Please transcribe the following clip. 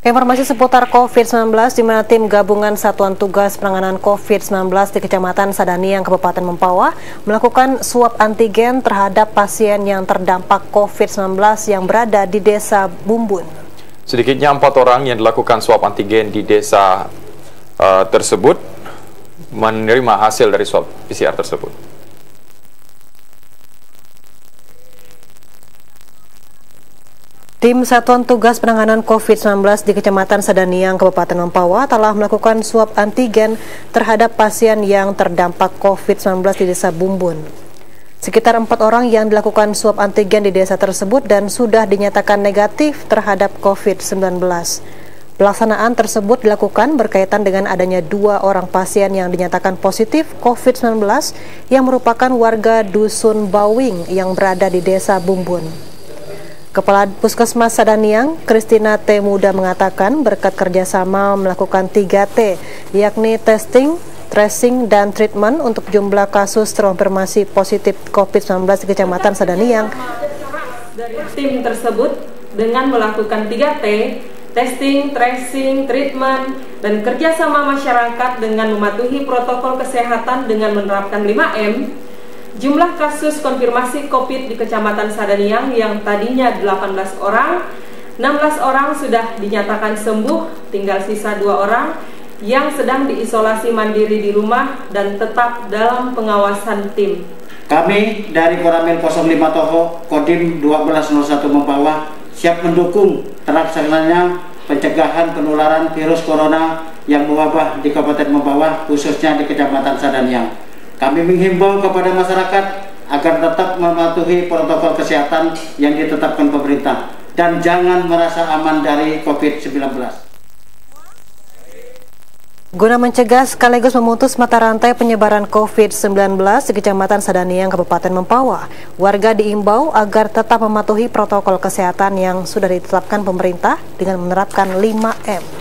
Informasi seputar COVID-19 di mana tim gabungan Satuan Tugas Penanganan COVID-19 di Kecamatan Sadaniang, Kabupaten Mempawah melakukan swab antigen terhadap pasien yang terdampak COVID-19 yang berada di Desa Bumbun. Sedikitnya 4 orang yang dilakukan swab antigen di desa tersebut menerima hasil dari swab PCR tersebut. Tim Satuan Tugas Penanganan COVID-19 di Kecamatan Sadaniang, Kabupaten Mempawah telah melakukan swab antigen terhadap pasien yang terdampak COVID-19 di Desa Bumbun. Sekitar 4 orang yang dilakukan swab antigen di desa tersebut dan sudah dinyatakan negatif terhadap COVID-19. Pelaksanaan tersebut dilakukan berkaitan dengan adanya 2 orang pasien yang dinyatakan positif COVID-19 yang merupakan warga Dusun Bawing yang berada di Desa Bumbun. Kepala Puskesmas Sadaniang, Kristina T. Muda mengatakan berkat kerjasama melakukan 3T, yakni testing, tracing, dan treatment untuk jumlah kasus terkonfirmasi positif COVID-19 di Kecamatan Sadaniang. Dari tim tersebut dengan melakukan 3T, testing, tracing, treatment, dan kerjasama masyarakat dengan mematuhi protokol kesehatan dengan menerapkan 5M, jumlah kasus konfirmasi COVID di Kecamatan Sadaniang yang tadinya 18 orang, 16 orang sudah dinyatakan sembuh, tinggal sisa 2 orang yang sedang diisolasi mandiri di rumah dan tetap dalam pengawasan tim. Kami dari Koramil 05 Toho, Kodim 1201 Mempawah siap mendukung terlaksananya pencegahan penularan virus corona yang mewabah di Kabupaten Mempawah, khususnya di Kecamatan Sadaniang. Kami menghimbau kepada masyarakat agar tetap mematuhi protokol kesehatan yang ditetapkan pemerintah dan jangan merasa aman dari COVID-19. Guna mencegah sekaligus memutus mata rantai penyebaran COVID-19 di Kecamatan Sadaniang, Kabupaten Mempawah, warga diimbau agar tetap mematuhi protokol kesehatan yang sudah ditetapkan pemerintah dengan menerapkan 5M.